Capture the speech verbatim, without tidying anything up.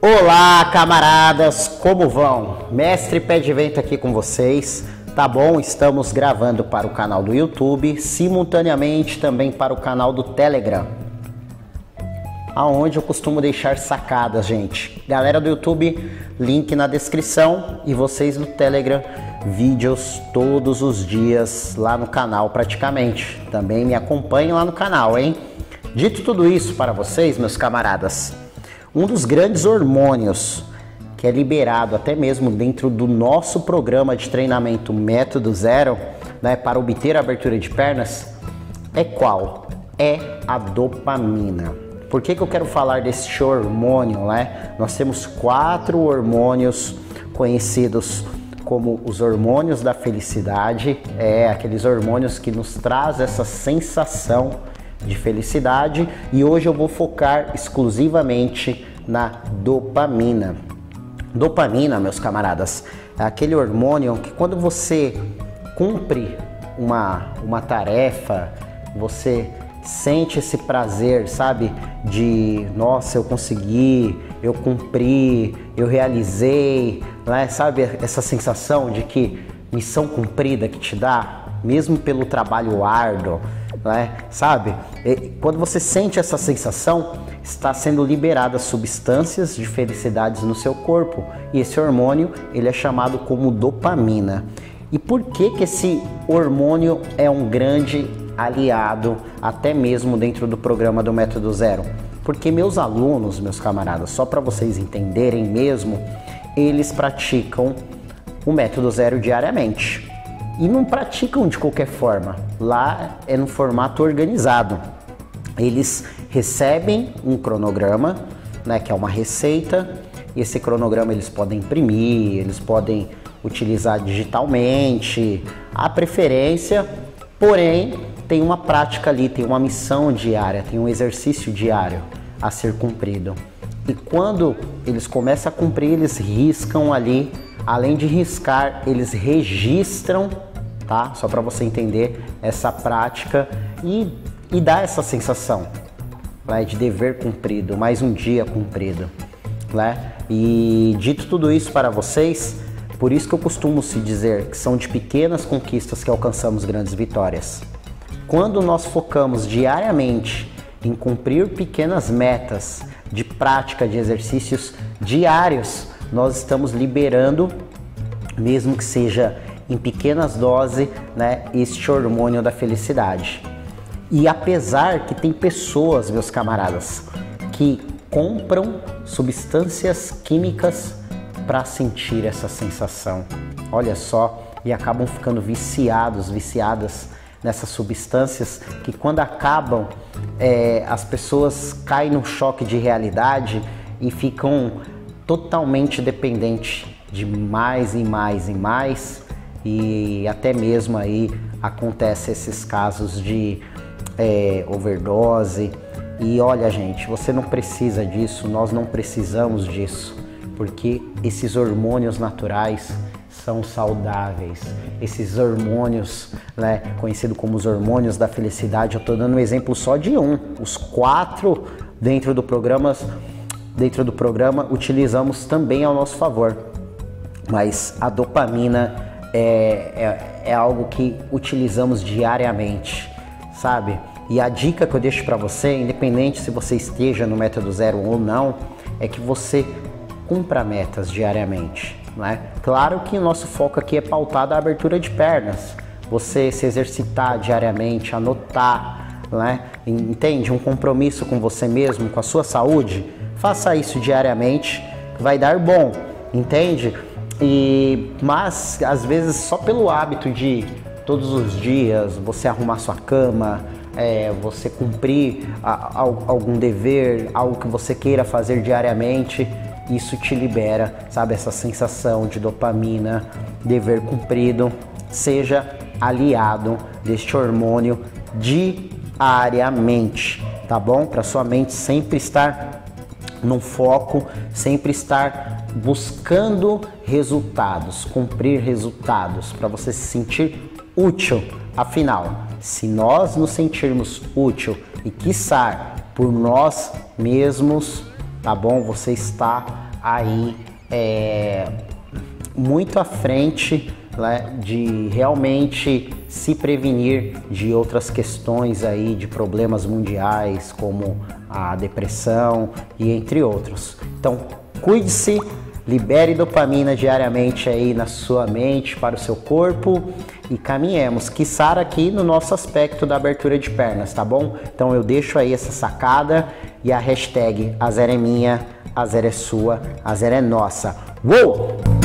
Olá, camaradas, como vão? Mestre Pé de Vento aqui com vocês, tá bom? Estamos gravando para o canal do YouTube, simultaneamente também para o canal do Telegram, aonde eu costumo deixar sacadas, gente. Galera do YouTube, link na descrição, e vocês do Telegram, vídeos todos os dias lá no canal praticamente. Também me acompanhem lá no canal, hein? Dito tudo isso para vocês, meus camaradas, um dos grandes hormônios que é liberado até mesmo dentro do nosso programa de treinamento Método Zero, né, para obter a abertura de pernas, é qual? É a dopamina. Por que que eu quero falar desse hormônio, né? Nós temos quatro hormônios conhecidos como os hormônios da felicidade, é aqueles hormônios que nos traz essa sensação de felicidade, e hoje eu vou focar exclusivamente na dopamina. Dopamina, meus camaradas, é aquele hormônio que quando você cumpre uma, uma tarefa, você sente esse prazer, sabe? De, nossa, eu consegui, eu cumpri, eu realizei, né? Sabe essa sensação de que missão cumprida que te dá, mesmo pelo trabalho árduo, né? Sabe? E quando você sente essa sensação, está sendo liberadas substâncias de felicidades no seu corpo, e esse hormônio ele é chamado como dopamina. E por que que esse hormônio é um grande aliado até mesmo dentro do programa do Método Zero? Porque meus alunos, meus camaradas, só para vocês entenderem mesmo, eles praticam o Método Zero diariamente. E não praticam de qualquer forma, lá é no formato organizado. Eles recebem um cronograma, né, que é uma receita, e esse cronograma eles podem imprimir, eles podem utilizar digitalmente, a preferência, porém tem uma prática ali, tem uma missão diária, tem um exercício diário a ser cumprido. E quando eles começam a cumprir, eles riscam ali, além de riscar, eles registram, tá? Só para você entender essa prática e, e dá essa sensação, né, de dever cumprido, mais um dia cumprido, né? E dito tudo isso para vocês, por isso que eu costumo se dizer que são de pequenas conquistas que alcançamos grandes vitórias. Quando nós focamos diariamente em cumprir pequenas metas de prática de exercícios diários, nós estamos liberando, mesmo que seja em pequenas doses, né, este hormônio da felicidade. E apesar que tem pessoas, meus camaradas, que compram substâncias químicas para sentir essa sensação, olha só, e acabam ficando viciados, viciadas nessas substâncias, que quando acabam, é, as pessoas caem no choque de realidade e ficam totalmente dependentes de mais e mais e mais, e até mesmo aí acontece esses casos de é, overdose. E olha, gente, você não precisa disso, nós não precisamos disso, porque esses hormônios naturais são saudáveis. Esses hormônios, né, conhecido como os hormônios da felicidade, eu estou dando um exemplo só de um. Os quatro dentro do programa, dentro do programa utilizamos também ao nosso favor, mas a dopamina É, é, é algo que utilizamos diariamente, sabe? E a dica que eu deixo para você, independente se você esteja no Método Zero ou não, é que você cumpra metas diariamente, né? Claro que o nosso foco aqui é pautado a abertura de pernas, você se exercitar diariamente, anotar, né? Entende? Um compromisso com você mesmo, com a sua saúde, faça isso diariamente, vai dar bom, entende? E, mas às vezes só pelo hábito de todos os dias você arrumar sua cama, é, você cumprir a, a, algum dever, algo que você queira fazer diariamente, isso te libera, sabe, essa sensação de dopamina, dever cumprido. Seja aliado deste hormônio diariamente, tá bom? Para sua mente sempre estar no foco, sempre estar buscando resultados, cumprir resultados, para você se sentir útil. Afinal, se nós nos sentirmos útil e quiçá por nós mesmos, tá bom? Você está aí é, muito à frente, né, de realmente se prevenir de outras questões aí, de problemas mundiais como a depressão e entre outros. Então, cuide-se, libere dopamina diariamente aí na sua mente, para o seu corpo e caminhemos, quiçá aqui no nosso aspecto da abertura de pernas, tá bom? Então eu deixo aí essa sacada e a hashtag a zero é minha, a zero é sua, a zero é nossa. Uou!